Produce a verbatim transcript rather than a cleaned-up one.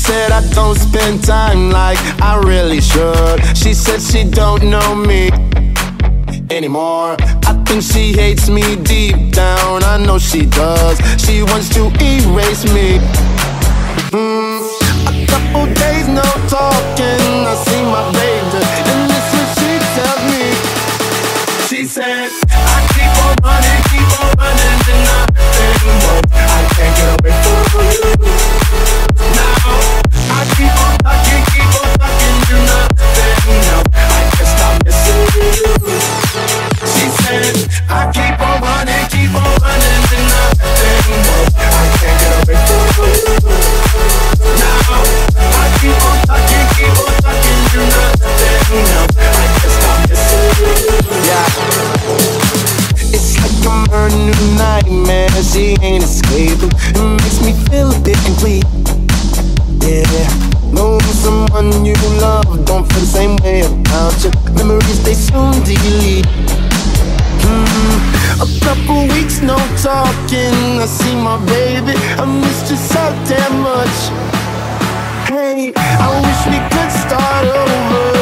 said I don't spend time like I really should. She said she don't know me anymore. I think she hates me deep down, I know she does. She wants to erase me. mm. A couple days no talking, I see my baby, and this is what she tells me. She said, I keep on running, keep on running, and nothing more. I can't get away from you. Now I keep on talking, keep on talking, do nothing. No, I can't stop missing you. She said, I keep on running, keep on running, and nothing more. I can't get away from you. Now I keep on talking, keep on talking, do nothing. No, I can't stop missing you. Yeah. It's like I'm her new nightmare. She ain't escaping. It makes me feel a bit complete. Yeah, knowing someone you love don't feel the same way about you. Memories they soon delete. mm, A couple weeks no talking, I see my baby, I missed you so damn much. Hey, I wish we could start over.